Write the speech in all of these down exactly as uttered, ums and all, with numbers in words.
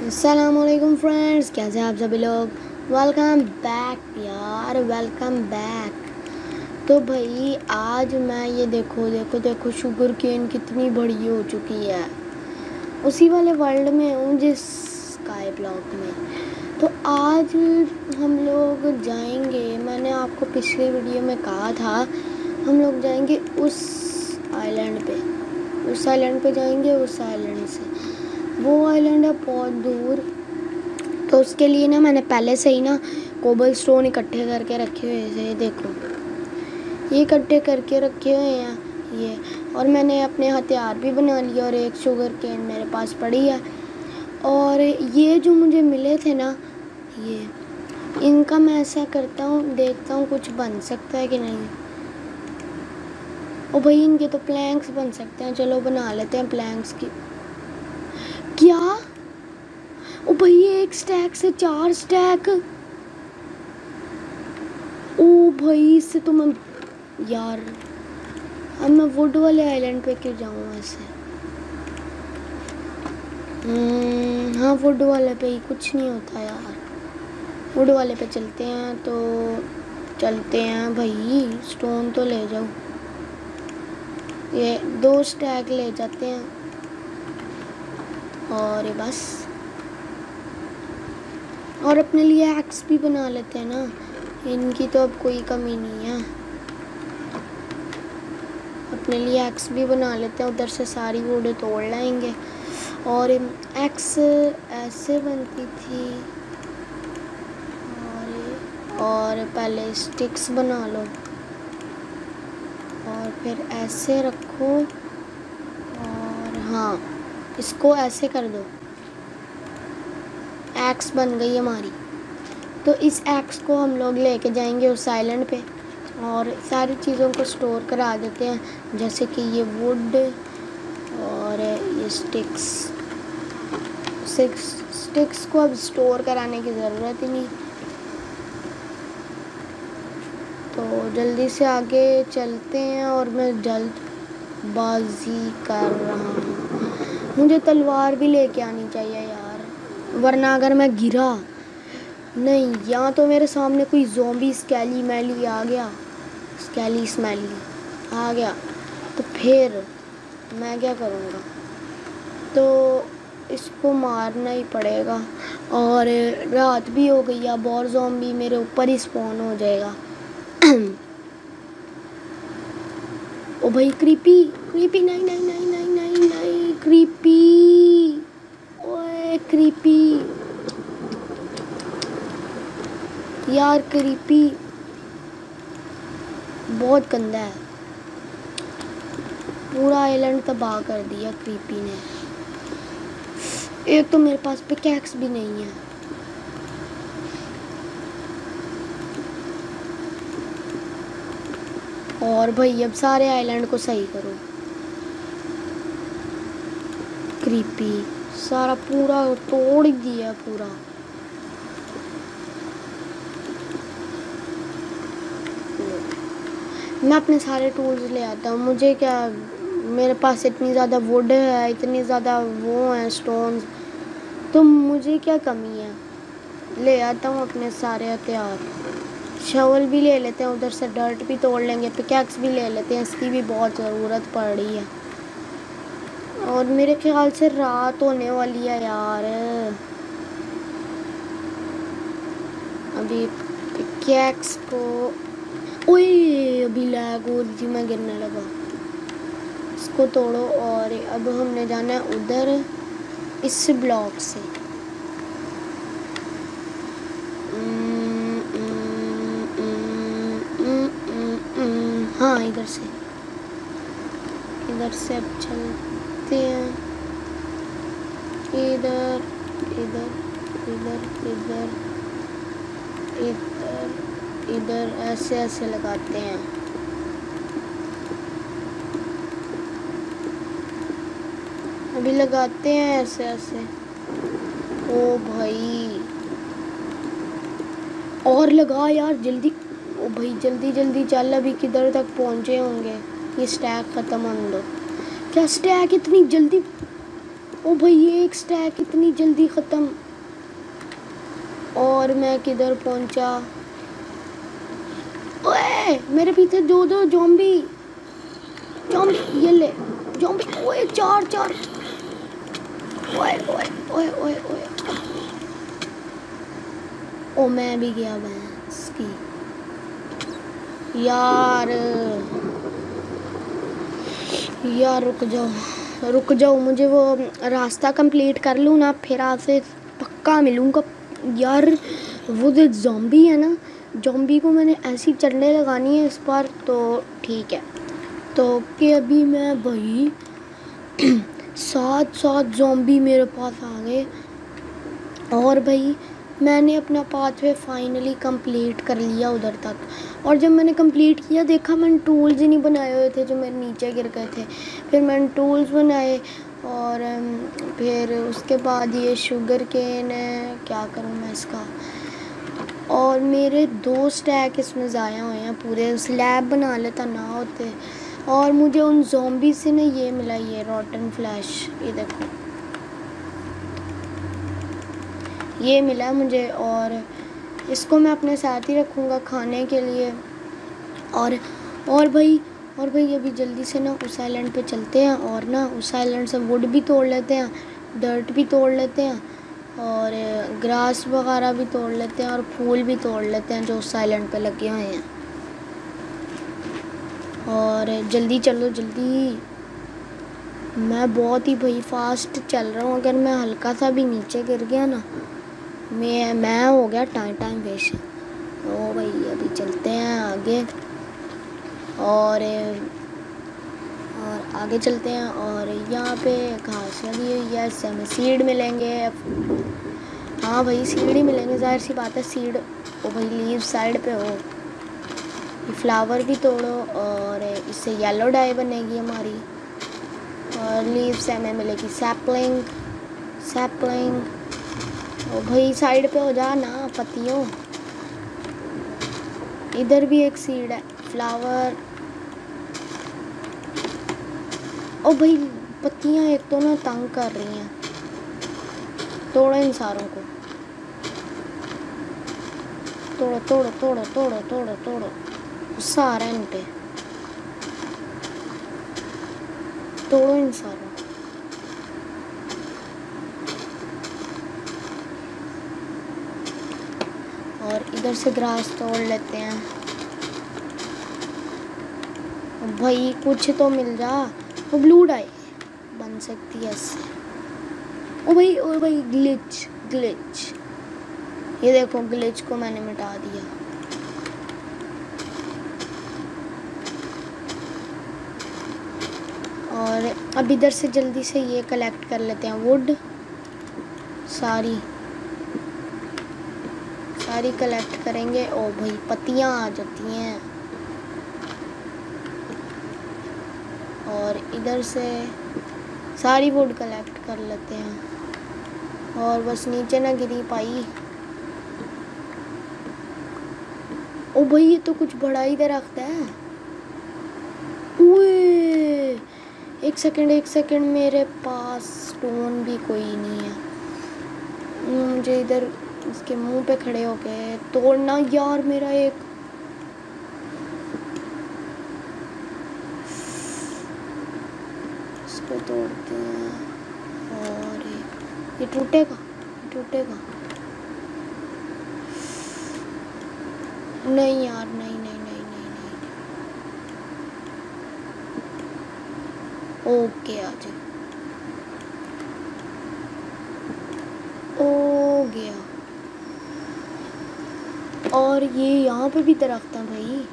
अस्सलामुअलैकुम फ्रेंड्स, कैसे हैं आप सभी लोग। वेलकम बैक यार, वेलकम बैक। तो भाई आज मैं ये देखो देखो देखो शुगर केन कितनी बड़ी हो चुकी है। उसी वाले वर्ल्ड में हूँ जिस स्काई ब्लॉक में। तो आज हम लोग जाएंगे, मैंने आपको पिछले वीडियो में कहा था हम लोग जाएंगे उस आइलैंड पे उस आइलैंड पे जाएंगे उस आइलैंड से वो आइलैंड है बहुत दूर। तो उसके लिए ना मैंने पहले से ही ना कोबल स्टोन इकट्ठे करके रखे हुए थे। देखो ये इकट्ठे करके रखे हुए हैं ये, और मैंने अपने हथियार भी बना लिए और एक शुगर केन मेरे पास पड़ी है। और ये जो मुझे मिले थे ना, ये इनका मैं ऐसा करता हूँ, देखता हूँ कुछ बन सकता है कि नहीं। ओ भाई इनके तो प्लैंक्स बन सकते हैं, चलो बना लेते हैं प्लैंक्स की। क्या ओ भाई एक स्टैक से चार स्टैक। ओ भाई इससे तो मैं यार अब मैं वुड वाले आइलैंड पे क्यों जाऊँ ऐसे। हाँ वुड वाले पे ही कुछ नहीं होता यार। वुड वाले पे चलते हैं तो चलते हैं भाई। स्टोन तो ले जाओ, ये दो स्टैक ले जाते हैं और ये बस। और अपने लिए एक्स भी बना लेते हैं ना, इनकी तो अब कोई कमी नहीं है। अपने लिए एक्स भी बना लेते हैं, उधर से सारी वुड तोड़ लाएंगे। और एक्स ऐसे बनती थी और और पहले स्टिक्स बना लो और फिर ऐसे रखो और हाँ इसको ऐसे कर दो, एक्स बन गई हमारी। तो इस एक्स को हम लोग लेके जाएंगे उस आइलैंड पे और सारी चीज़ों को स्टोर करा देते हैं, जैसे कि ये वुड और ये स्टिक्स। सिक्स स्टिक्स को अब स्टोर कराने की ज़रूरत ही नहीं। तो जल्दी से आगे चलते हैं और मैं जल्दबाजी कर रहा हूँ। मुझे तलवार भी लेके आनी चाहिए यार, वरना अगर मैं गिरा नहीं, या तो मेरे सामने कोई ज़ॉम्बी स्केली मैली आ गया, स्केली स्मेली आ गया, तो फिर मैं क्या करूँगा। तो इसको मारना ही पड़ेगा। और रात भी हो गई, अब और ज़ॉम्बी मेरे ऊपर ही स्पॉन हो जाएगा। ओ भाई क्रीपी क्रीपी नहीं नहीं नहीं नहीं नहीं नहीं क्रीपी, ओए क्रीपी यार, क्रीपी बहुत गंदा है। पूरा आइलैंड तबाह कर दिया क्रीपी ने। एक तो मेरे पास पिकैक्स भी नहीं है। और भाई अब सारे आइलैंड को सही करो। क्रीपी सारा पूरा तोड़ दिया पूरा। मैं अपने सारे टूल्स ले आता हूँ। मुझे क्या, मेरे पास इतनी ज़्यादा वुड है, इतनी ज़्यादा वो हैं स्टोन्स, तो मुझे क्या कमी है। ले आता हूँ अपने सारे हथियार। शवल भी ले लेते हैं, उधर से डर्ट भी तोड़ लेंगे, पिकैक्स भी ले लेते हैं, इसकी भी बहुत ज़रूरत पड़ रही है। और मेरे ख्याल से रात होने वाली है यार। अभी पिकैक्स को ओए अभी लैग हो रही थी, मैं गिरने लगा। इसको तोड़ो और अब हमने जाना है उधर इस ब्लॉक से। हाँ इधर से इधर से अब चलते हैं। इधर इधर इधर इधर इधर इधर ऐसे ऐसे लगाते हैं। अभी लगाते हैं ऐसे ऐसे। ओ भाई और लगा यार जल्दी। ओ भाई जल्दी जल्दी चल, अभी किधर तक पहुंचे होंगे। ये स्टैक ख़त्म होने दो। क्या स्टैक इतनी जल्दी ओ भाई ये एक स्टैक इतनी जल्दी ख़त्म। और मैं किधर पहुंचा? ओए मेरे पीछे दो दो ज़ॉम्बी ज़ॉम्बी ये ले ज़ॉम्बी। ओए चार चार। ओए ओए ओए ओए ओए ओ मैं भी गया भैंस की यार। यार रुक जाओ रुक जाओ, मुझे वो रास्ता कंप्लीट कर लूँ ना, फिर आपसे पक्का मिलूँगा यार। वो जो ज़ॉम्बी है ना, ज़ॉम्बी को मैंने ऐसी चढ़ने लगानी है इस बार तो ठीक है। तो कि अभी मैं भाई सात सात ज़ॉम्बी मेरे पास आ गए। और भाई मैंने अपना पाथवे फाइनली कंप्लीट कर लिया उधर तक। और जब मैंने कंप्लीट किया देखा मैंने टूल्स ही नहीं बनाए हुए थे जो मेरे नीचे गिर गए थे। फिर मैंने टूल्स बनाए और फिर उसके बाद ये शुगर केन है, क्या करूँ मैं इसका। और मेरे दो स्टैक इसमें ज़ाया हुए हैं पूरे, स्लैब बना लेता ना होते। और मुझे उन ज़ॉम्बी से ना ये मिला, ये रॉटन फ्लैश, ये देखो ये मिला मुझे। और इसको मैं अपने साथ ही रखूँगा खाने के लिए। और और भाई और भाई अभी जल्दी से ना उस आइलैंड पे चलते हैं और ना उस आइलैंड से वुड भी तोड़ लेते हैं, डर्ट भी तोड़ लेते हैं और ग्रास वगैरह भी तोड़ लेते हैं और फूल भी तोड़ लेते हैं जो उस आइलैंड पे लगे हुए हैं। और जल्दी चलो जल्दी, मैं बहुत ही भाई फास्ट चल रहा हूँ। अगर मैं हल्का सा भी नीचे गिर गया ना, मैं मैं हो गया टाइम टाइम वेस्ट। ओ भाई अभी चलते हैं आगे और और आगे चलते हैं। और यहाँ पे घास लगी हुई है, इससे हमें सीड मिलेंगे। हाँ भाई सीड ही मिलेंगे, जाहिर सी बात है सीड। ओ भाई लीव साइड पे हो, ये फ्लावर भी तोड़ो और इससे येलो डाई बनेगी हमारी। और लीव से हमें मिलेगी सैपलिंग सैपलिंग। ओ भाई साइड पे हो जा ना पत्तियों। इधर भी एक सीड है, फ्लावर। ओ भाई पत्तियां एक तो ना तंग कर रही हैं, तोड़ो इन सारों को, तोड़ो तोड़ो तोड़ो तोड़ो तोड़ो तोड़ो। गुस्सा आ रहा है इन पे, तोड़ो इन सारों। और इधर से ग्रास तोड़ लेते हैं। भाई कुछ तो मिल जा, वो ब्लू डाई बन सकती है इससे। ओ भाई ओ भाई ग्लिच ग्लिच, ये देखो ग्लिच को मैंने मिटा दिया। और अब इधर से जल्दी से ये कलेक्ट कर लेते हैं वुड, सारी सारी कलेक्ट करेंगे। ओ भाई पत्तियां आ जाती हैं। और इधर से सारी वुड कलेक्ट कर लेते हैं और बस नीचे ना गिरी पाई। ओ भाई ये तो कुछ बड़ा ही दरख्त है। ओए एक सेकंड एक सेकंड, मेरे पास स्टोन भी कोई नहीं है। मुझे इधर इसके मुंह पे खड़े होके तोड़ना यार। मेरा एक इसको तोड़ते हैं और ये टूटेगा टूटेगा नहीं यार, नहीं नहीं नहीं नहीं नहीं। ओके आ जाए, ओ गया। और ये यहाँ पे भी दरख्त है भाई,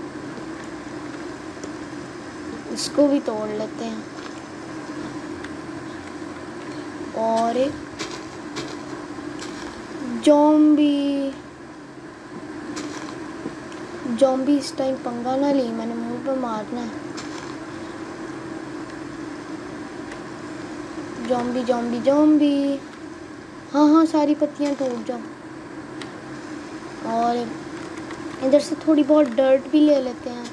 इसको भी तोड़ लेते हैं। और एक ज़ॉम्बी ज़ॉम्बी इस टाइम पंगा ना ली, मैंने मुंह पे मारना है। ज़ॉम्बी ज़ॉम्बी ज़ॉम्बी, हाँ हाँ सारी पत्तियां टूट जाओ। और इधर से थोड़ी बहुत डर्ट भी ले लेते हैं।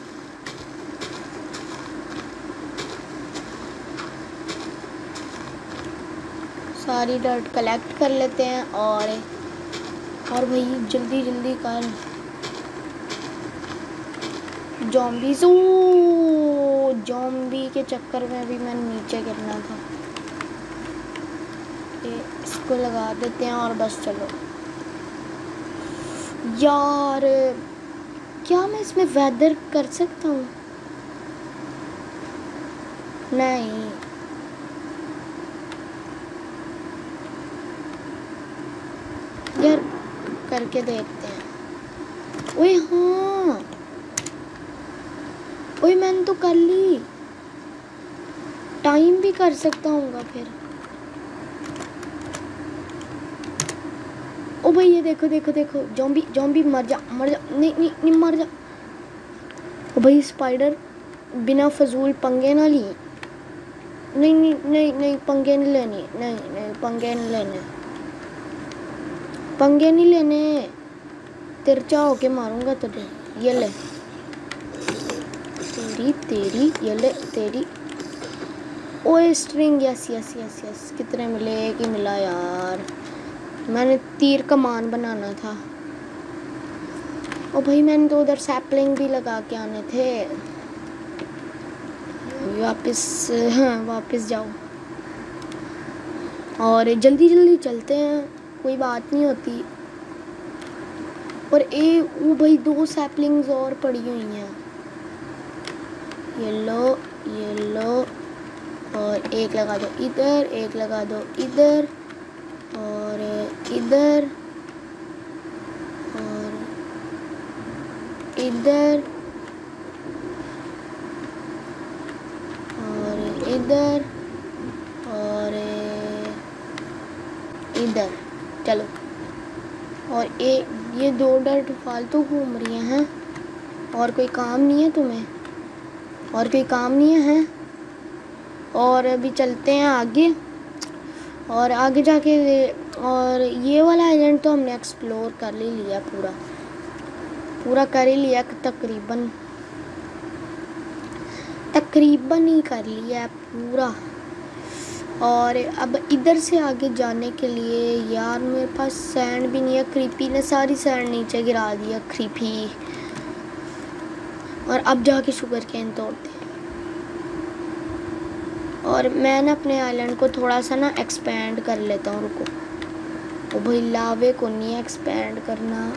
सारी डर्ट कलेक्ट कर लेते हैं। और और भाई जल्दी जल्दी कर। ज़ॉम्बीज़, ओ ज़ॉम्बी के चक्कर में भी मैंने नीचे गिरना था। ये इसको लगा देते हैं और बस चलो। यार क्या मैं इसमें वेदर कर सकता हूँ? नहीं, यार करके देखते हैं। ओए हाँ, ओए मैंने तो कर ली। टाइम भी कर सकता हूँ फिर। ओ भाई ये देखो देखो देखो, ज़ॉम्बी ज़ॉम्बी मर जा मर जा, नहीं नहीं नहीं मर जा। ओ भाई स्पाइडर, बिना फजूल पंगे ना लिए। नहीं नहीं नहीं नहीं पंगे नहीं लेने, नहीं नहीं पंगे नहीं लेने, पंगे नहीं लेने। तिरछा होके मारूंगा तुझे। ये ले तेरी तेरी, ये ले तेरी। ओए string, yes yes yes yes. कितने मिले? एक ही मिला यार। मैंने तीर कमान बनाना था। ओ भाई मैंने तो उधर सैपलिंग भी लगा के आने थे। वापस, हाँ वापस जाओ और जल्दी जल्दी चलते हैं, कोई बात नहीं होती। और ए वो भाई दो सैपलिंग्स और पड़ी हुई हैं। ये लो ये लो, और एक लगा दो इधर, एक लगा दो इधर और इधर और इधर और इधर और इधर। चलो, और एक ये दो डर्ट फालतू घूम रही हैं। और कोई काम नहीं है तुम्हें? और कोई काम नहीं है? और अभी चलते हैं आगे, और आगे जाके और ये वाला आइलैंड तो हमने एक्सप्लोर कर ही लिया, पूरा पूरा कर ही लिया, तकरीबन तकरीबन ही कर लिया है पूरा। और अब इधर से आगे जाने के लिए यार मेरे पास सैंड भी नहीं है। क्रीपी ने सारी सैंड नीचे गिरा दिया, क्रीपी। और अब जाके शुगर केन तोड़ते हैं। और मैं ना अपने आइलैंड को थोड़ा सा ना एक्सपेंड कर लेता हूँ। रुको, ओ भाई लावे को नहीं है एक्सपेंड करना।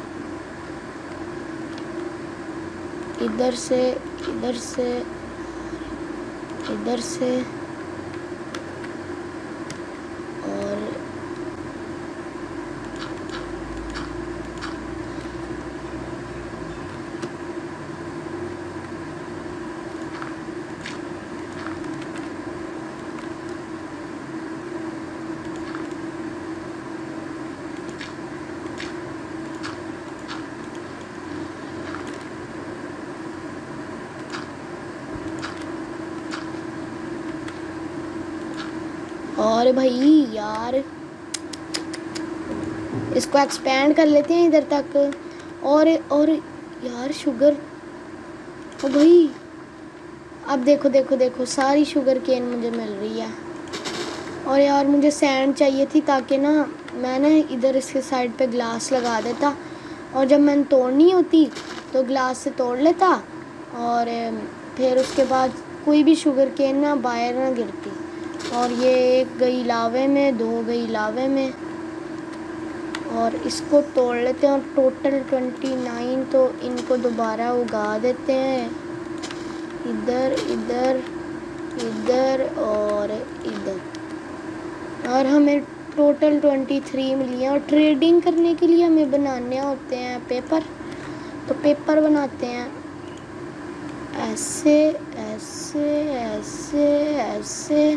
इधर से इधर से इधर से और और भाई यार इसको एक्सपेंड कर लेते हैं इधर तक। और और यार शुगर, ओ भाई अब देखो देखो देखो, सारी शुगर केन मुझे मिल रही है। और यार मुझे सैंड चाहिए थी, ताकि ना मैं ना इधर इसके साइड पे ग्लास लगा देता, और जब मैंने तोड़नी होती तो ग्लास से तोड़ लेता, और फिर उसके बाद कोई भी शुगर केन ना बाहर ना गिरती। और ये एक गई लावे में, दो गई लावे में, और इसको तोड़ लेते हैं। और टोटल ट्वेंटी नाइन, तो इनको दोबारा उगा देते हैं। इधर इधर इधर और इधर, और हमें टोटल ट्वेंटी थ्री मिली हैं। और ट्रेडिंग करने के लिए हमें बनाने होते हैं पेपर, तो पेपर बनाते हैं ऐसे ऐसे ऐसे ऐसे।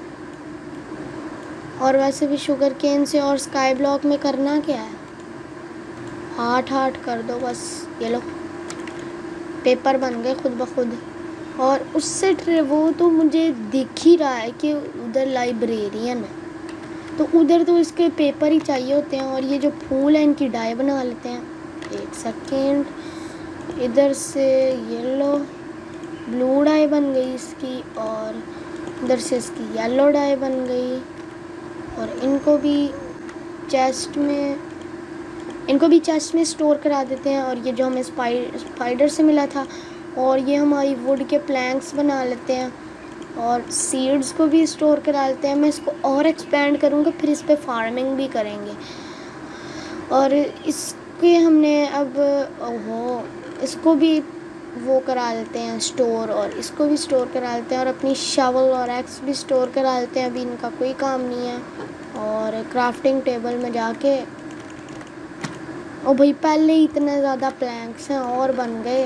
और वैसे भी शुगर केन से और स्काई ब्लॉक में करना क्या है, हार्ट हार्ट कर दो बस। ये लो पेपर बन गए खुद ब खुद। और उससे वो तो मुझे दिख ही रहा है कि उधर लाइब्रेरियन है, तो उधर तो इसके पेपर ही चाहिए होते हैं। और ये जो फूल है इनकी डाई बना लेते हैं। एक सेकेंड, इधर से येलो ब्लू डाई बन गई इसकी, और इधर से इसकी येलो डाई बन गई, और इनको भी चेस्ट में इनको भी चेस्ट में स्टोर करा देते हैं। और ये जो हमें स्पाइडर स्पाइडर से मिला था, और ये हमारी वुड के प्लैंक्स बना लेते हैं और सीड्स को भी स्टोर करा लेते हैं। मैं इसको और एक्सपेंड करूँगा, फिर इस पर फार्मिंग भी करेंगे। और इसके हमने अब ओहो इसको भी वो करा लेते हैं स्टोर, और इसको भी स्टोर करा लेते हैं, और अपनी शवल और एक्स भी स्टोर करा लेते हैं। अभी इनका कोई काम नहीं है। और क्राफ्टिंग टेबल में जाके ओ भाई पहले ही इतने ज़्यादा प्लैंक्स हैं और बन गए।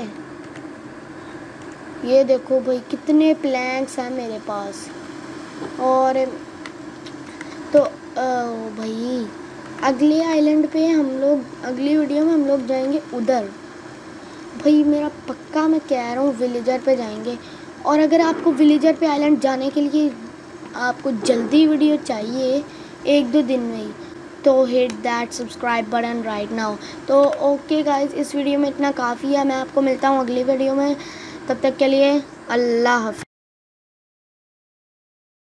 ये देखो भाई कितने प्लैंक्स हैं मेरे पास। और तो ओ भाई अगले आइलैंड पे हम लोग अगली वीडियो में हम लोग जाएंगे उधर। भाई मेरा पक्का मैं कह रहा हूँ विलेजर पे जाएंगे। और अगर आपको विलेजर पे आइलैंड जाने के लिए आपको जल्दी वीडियो चाहिए एक दो दिन में ही, तो hit that subscribe button right now. तो ओके गाइस, इस वीडियो में इतना काफ़ी है। मैं आपको मिलता हूँ अगली वीडियो में, तब तक के लिए अल्लाह हाफ़िज़।